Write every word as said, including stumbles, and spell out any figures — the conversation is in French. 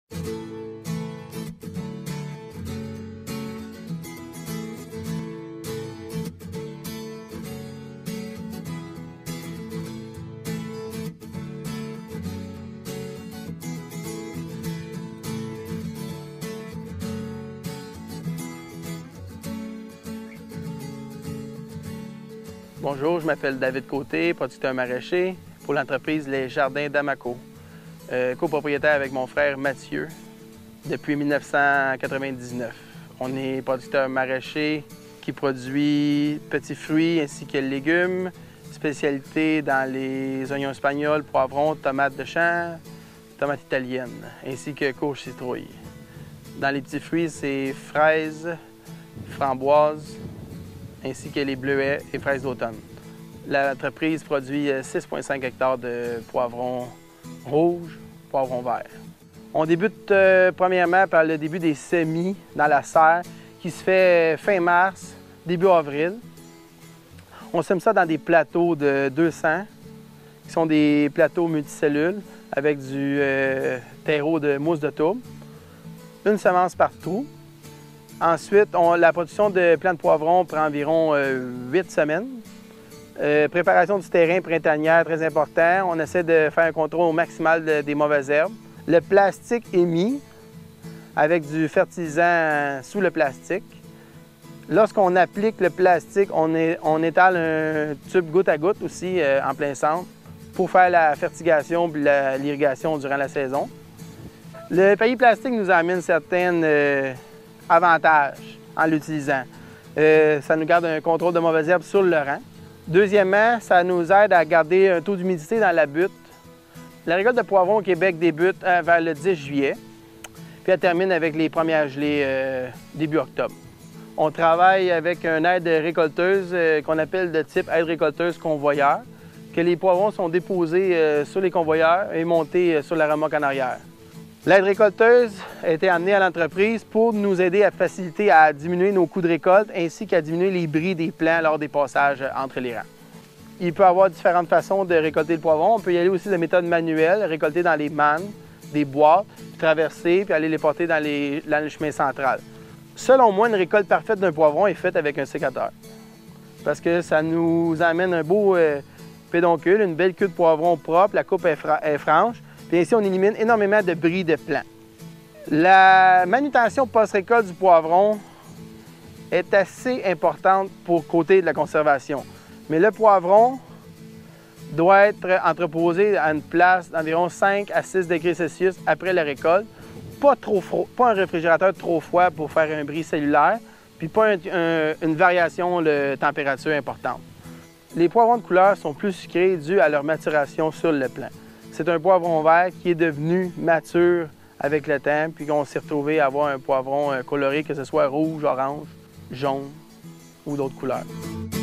Bonjour, je m'appelle David Côté, producteur maraîcher pour l'entreprise Les Jardins d'Amaco, euh, copropriétaire avec mon frère Mathieu depuis mille neuf cent quatre-vingt-dix-neuf. On est producteur maraîcher qui produit petits fruits ainsi que légumes, spécialité dans les oignons espagnols, poivrons, tomates de champ, tomates italiennes, ainsi que courges citrouilles. Dans les petits fruits, c'est fraises, framboises, ainsi que les bleuets et fraises d'automne. L'entreprise produit six virgule cinq hectares de poivrons rouges, poivrons verts. On débute euh, premièrement par le début des semis dans la serre qui se fait fin mars, début avril. On sème ça dans des plateaux de deux cents, qui sont des plateaux multicellules avec du euh, terreau de mousse de tourbe. Une semence par trou. Ensuite, on, la production de plants de poivrons prend environ euh, huit semaines. Euh, préparation du terrain printanière, très important. On essaie de faire un contrôle maximal de, des mauvaises herbes. Le plastique est mis avec du fertilisant sous le plastique. Lorsqu'on applique le plastique, on, est, on étale un tube goutte à goutte aussi euh, en plein centre pour faire la fertigation et l'irrigation durant la saison. Le paillis plastique nous amène certaines euh, avantages en l'utilisant. Euh, ça nous garde un contrôle de mauvaises herbes sur le rang. Deuxièmement, ça nous aide à garder un taux d'humidité dans la butte. La récolte de poivrons au Québec débute euh, vers le dix juillet, puis elle termine avec les premières gelées euh, début octobre. On travaille avec une aide récolteuse euh, qu'on appelle de type aide récolteuse convoyeur, que les poivrons sont déposés euh, sur les convoyeurs et montés euh, sur la remorque en arrière. L'aide récolteuse a été amenée à l'entreprise pour nous aider à faciliter à diminuer nos coûts de récolte ainsi qu'à diminuer les bris des plants lors des passages entre les rangs. Il peut y avoir différentes façons de récolter le poivron. On peut y aller aussi de méthode manuelle, récolter dans les mannes, des boîtes, puis traverser, puis aller les porter dans, les, dans le chemin central. Selon moi, une récolte parfaite d'un poivron est faite avec un sécateur. Parce que ça nous amène un beau euh, pédoncule, une belle queue de poivron propre, la coupe est, fra est franche. Puis ainsi, on élimine énormément de bris de plants. La manutention post-récolte du poivron est assez importante pour côté de la conservation. Mais le poivron doit être entreposé à une place d'environ cinq à six degrés Celsius après la récolte. Pas trop froid, pas un réfrigérateur trop froid pour faire un bris cellulaire, puis pas un, un, une variation de température importante. Les poivrons de couleur sont plus sucrés dû à leur maturation sur le plant. C'est un poivron vert qui est devenu mature avec le temps, puis qu'on s'est retrouvé à avoir un poivron coloré, que ce soit rouge, orange, jaune ou d'autres couleurs.